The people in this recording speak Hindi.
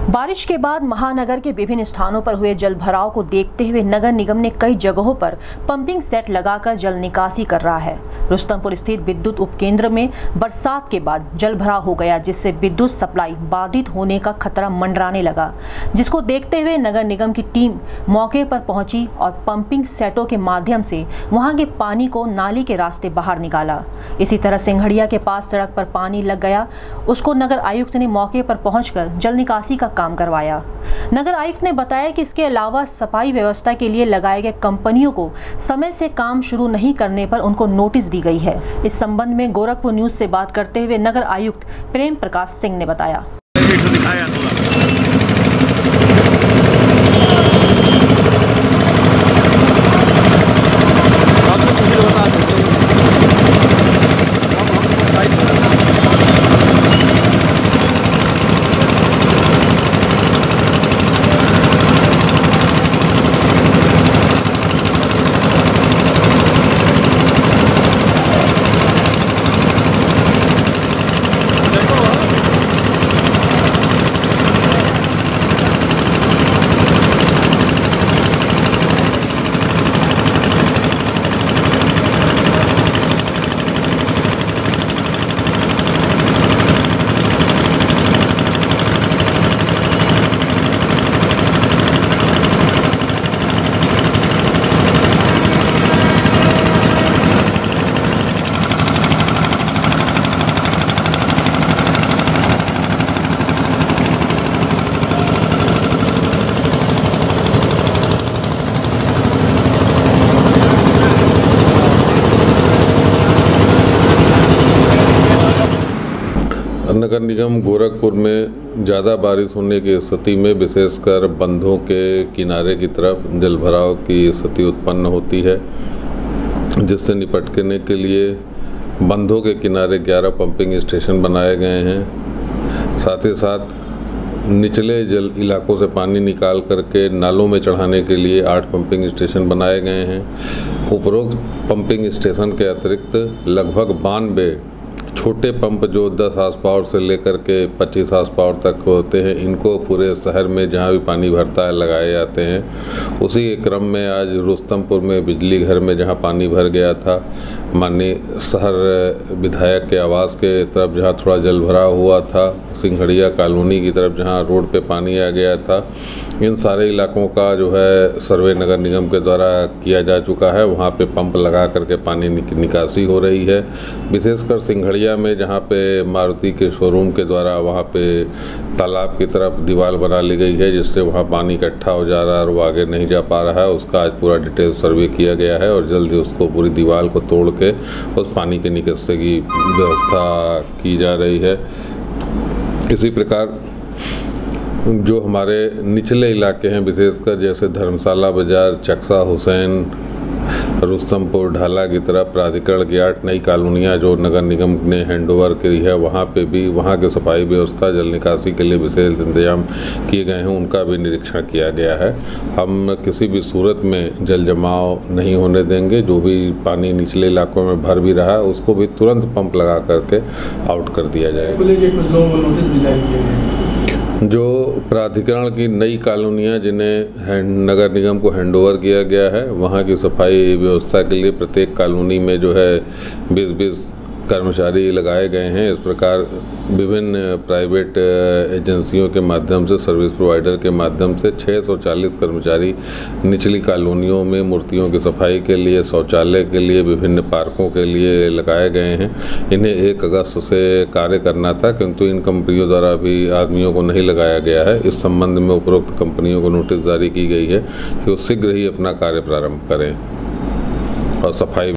बारिश के बाद महानगर के विभिन्न स्थानों पर हुए जल भराव को देखते हुए नगर निगम ने कई जगहों पर पंपिंग सेट लगाकर जल निकासी कर रहा है। रुस्तमपुर स्थित विद्युत उपकेंद्र में बरसात के बाद जल भराव हो गया, जिससे विद्युत सप्लाई बाधित होने का खतरा मंडराने लगा, जिसको देखते हुए नगर निगम की टीम मौके पर पहुंची और पंपिंग सेटों के माध्यम से वहां के पानी को नाली के रास्ते बाहर निकाला। इसी तरह सिंघड़िया के पास सड़क पर पानी लग गया, उसको नगर आयुक्त ने मौके पर पहुंचकर जल निकासी का काम करवाया। नगर आयुक्त ने बताया कि इसके अलावा सफाई व्यवस्था के लिए लगाए गए कंपनियों को समय से काम शुरू नहीं करने पर उनको नोटिस दी गई है। इस संबंध में गोरखपुर न्यूज से बात करते हुए नगर आयुक्त प्रेम प्रकाश सिंह ने बताया। नगर निगम गोरखपुर में ज़्यादा बारिश होने की स्थिति में विशेषकर बंधों के किनारे की तरफ जल भराव की स्थिति उत्पन्न होती है, जिससे निपटने के लिए बंधों के किनारे 11 पंपिंग स्टेशन बनाए गए हैं। साथ ही साथ निचले जल इलाकों से पानी निकाल करके नालों में चढ़ाने के लिए 8 पंपिंग स्टेशन बनाए गए हैं। उपरोक्त पंपिंग स्टेशन के अतिरिक्त लगभग 92 छोटे पंप जो 10 हार्स पावर से लेकर के 25 हार्स पावर तक होते हैं, इनको पूरे शहर में जहां भी पानी भरता है लगाए जाते हैं। उसी के क्रम में आज रुस्तमपुर में बिजली घर में जहां पानी भर गया था, माननीय शहर विधायक के आवास के तरफ जहां थोड़ा जल भराव हुआ था, सिंघड़िया कॉलोनी की तरफ जहां रोड पे पानी आ गया था, इन सारे इलाकों का जो है सर्वे नगर निगम के द्वारा किया जा चुका है। वहाँ पे पंप लगा करके पानी निकासी हो रही है। विशेषकर सिंघड़िया में जहाँ पे मारुति के शोरूम के द्वारा वहाँ पे तालाब की तरफ दीवार बना ली गई है, जिससे वहाँ पानी इकट्ठा हो जा रहा है और वो आगे नहीं जा पा रहा है। उसका आज पूरा डिटेल सर्वे किया गया है और जल्दी उसको पूरी दीवार को तोड़ के उस पानी के निकासी की व्यवस्था की जा रही है। इसी प्रकार जो हमारे निचले इलाके हैं, विशेषकर जैसे धर्मशाला बाजार, चक्सा हुसैन, रुस्तमपुर, ढाला की तरफ प्राधिकरण की 8 नई कॉलोनियाँ जो नगर निगम ने हैंडओवर की है, वहाँ पे भी वहाँ की सफाई व्यवस्था, जल निकासी के लिए विशेष इंतजाम किए गए हैं, उनका भी निरीक्षण किया गया है। हम किसी भी सूरत में जल जमाव नहीं होने देंगे। जो भी पानी निचले इलाकों में भर भी रहा है, उसको भी तुरंत पंप लगा करके आउट कर दिया जाएगा। जो प्राधिकरण की नई कॉलोनियाँ जिन्हें नगर निगम को हैंडओवर किया गया है, वहाँ की सफाई व्यवस्था के लिए प्रत्येक कॉलोनी में जो है 20-20 कर्मचारी लगाए गए हैं। इस प्रकार विभिन्न प्राइवेट एजेंसियों के माध्यम से, सर्विस प्रोवाइडर के माध्यम से 640 कर्मचारी निचली कॉलोनियों में मूर्तियों की सफाई के लिए, शौचालय के लिए, विभिन्न पार्कों के लिए लगाए गए हैं। इन्हें 1 अगस्त से कार्य करना था, किंतु इन कंपनियों द्वारा अभी आदमियों को नहीं लगाया गया है। इस संबंध में उपरोक्त कंपनियों को नोटिस जारी की गई है कि वो शीघ्र ही अपना कार्य प्रारंभ करें और सफाई